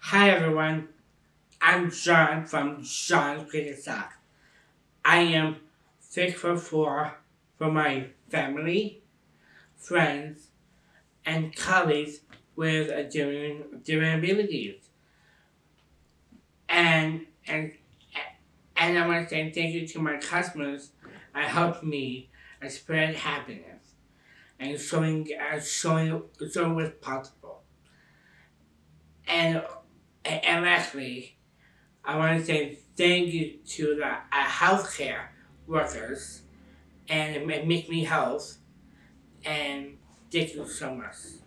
Hi everyone, I'm John from John's Cricket Sock. I am thankful for my family, friends, and colleagues with different abilities. And and and I want to say thank you to my customers that helped me spread happiness and showing what's possible. And and lastly, I want to say thank you to the healthcare workers and make me health. And thank you so much.